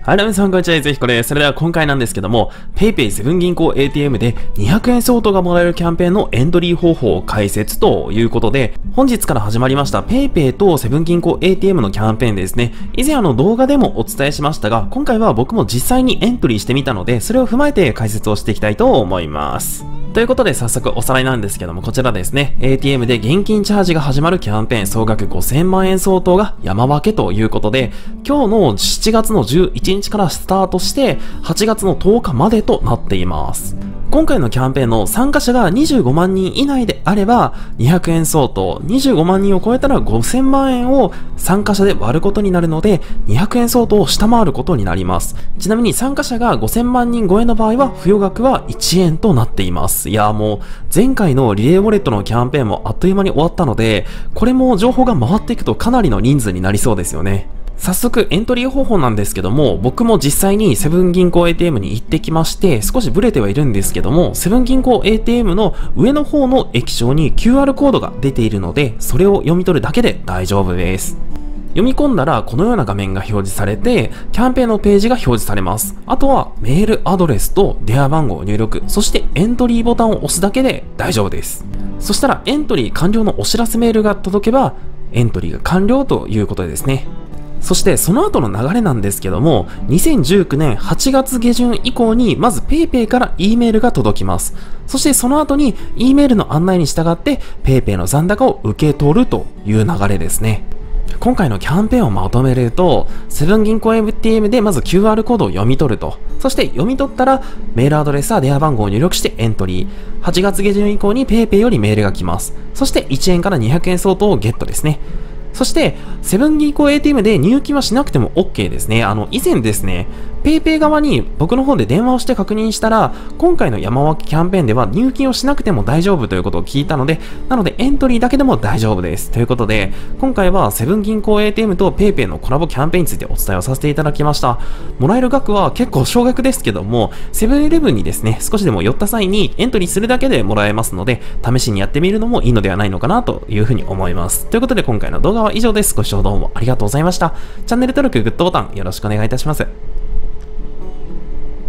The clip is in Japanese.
はい、皆さんこんにちは、ぜひこれ。それでは今回なんですけども、PayPay セブン銀行 ATM で200円相当がもらえるキャンペーンのエントリー方法を解説ということで、本日から始まりました PayPay とセブン銀行 ATM のキャンペーンですね。以前動画でもお伝えしましたが、今回は僕も実際にエントリーしてみたので、それを踏まえて解説をしていきたいと思います。ということで早速おさらいなんですけども、こちらですね、ATM で現金チャージが始まるキャンペーン総額5000万円相当が山分けということで、今日の7月の11日からスタートして8月の10日までとなっています。今回のキャンペーンの参加者が25万人以内であれば200円相当、25万人を超えたら5000万円を参加者で割ることになるので200円相当を下回ることになります。ちなみに参加者が5000万人超えの場合は付与額は1円となっています。いやもう前回のリレーウォレットのキャンペーンもあっという間に終わったので、これも情報が回っていくとかなりの人数になりそうですよね。早速エントリー方法なんですけども、僕も実際にセブン銀行 ATM に行ってきまして、少しブレてはいるんですけども、セブン銀行 ATM の上の方の液晶に QR コードが出ているので、それを読み取るだけで大丈夫です。読み込んだらこのような画面が表示されて、キャンペーンのページが表示されます。あとはメールアドレスと電話番号を入力、そしてエントリーボタンを押すだけで大丈夫です。そしたらエントリー完了のお知らせメールが届けば、エントリーが完了ということですね。そしてその後の流れなんですけども、2019年8月下旬以降にまず PayPay から E メールが届きます。そしてその後に E メールの案内に従って PayPay の残高を受け取るという流れですね。今回のキャンペーンをまとめると、セブン銀行 ATM でまず QR コードを読み取ると。そして読み取ったらメールアドレスや電話番号を入力してエントリー。8月下旬以降に PayPay よりメールが来ます。そして1円から200円相当をゲットですね。そして、セブン銀行 ATM で入金はしなくても OK ですね。以前ですね、PayPay 側に僕の方で電話をして確認したら、今回の山分けキャンペーンでは入金をしなくても大丈夫ということを聞いたので、なのでエントリーだけでも大丈夫です。ということで、今回はセブン銀行 ATM と PayPay のコラボキャンペーンについてお伝えをさせていただきました。もらえる額は結構少額ですけども、セブンイレブンにですね、少しでも寄った際にエントリーするだけでもらえますので、試しにやってみるのもいいのではないのかなというふうに思います。ということで今回の動画は以上です。ご視聴どうもありがとうございました。チャンネル登録、グッドボタンよろしくお願いいたします。